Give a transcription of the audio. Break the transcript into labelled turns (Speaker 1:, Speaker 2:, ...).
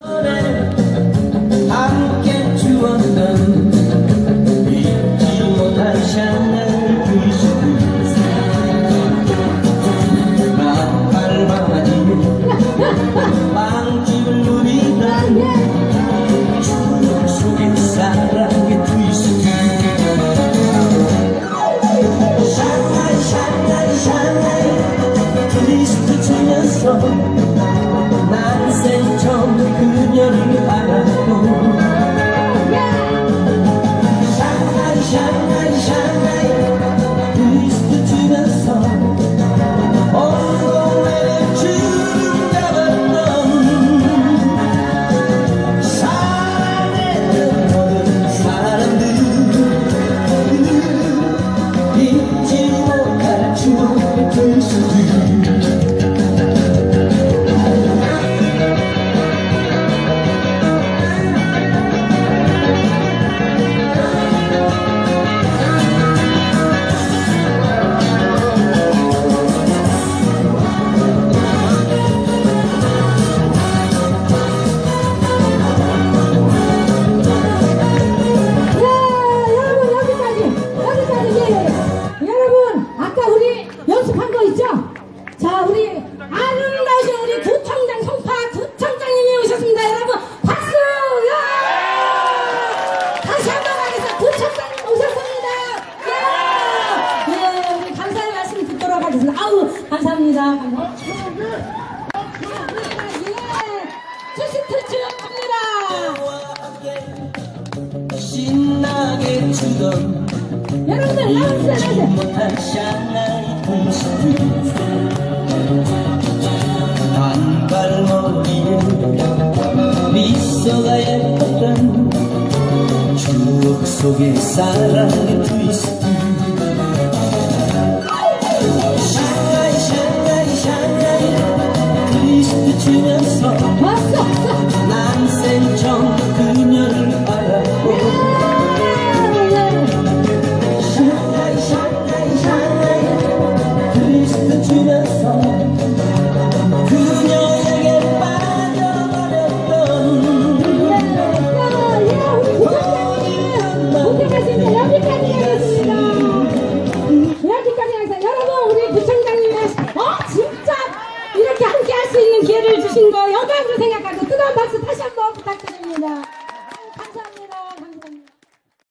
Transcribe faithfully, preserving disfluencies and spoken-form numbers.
Speaker 1: 함께 주었던 잊지 못할 샹하이 크리스마스 나팔바지는 빵집을 누리던 추억 속의 사랑의 트위스트 샹하이 샹하이 샹하이 트위스트 추면서 난생 처음 그녀를 알았고 샹하이 샹하이 샹하이 트위스트 추면서 온 동네를 주름 잡았던 사랑했던 모든 사람들 잊지 못할 추억의 트위스트
Speaker 2: 자, 우리 아름다우신 우리 구청장 송파 구청장님이 오셨습니다. 여러분 박수! 야! 다시 한번 하겠습니다. 구청장님 오셨습니다. 야! 네, 우리 감사의 말씀 듣도록 하겠습니다. 아우 감사합니다. 예, 트위스트 축하합니다.
Speaker 1: 신나게 추던
Speaker 2: 여러분들 나오세요.
Speaker 1: 단발머리에 미소가 예뻤던 추억 속의 사랑의 트위스트 샹하이 샹하이 샹하이 트위스트 추면서 난생 처음 그녀를 알았고 샹하이 샹하이 샹하이 트위스트 추면서